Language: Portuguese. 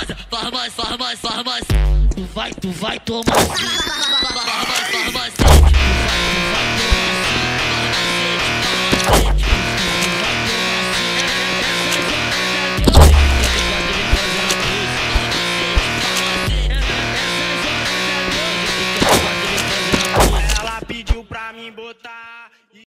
gostosa. Faz mais, faz mais, faz mais. Tu vai tomar.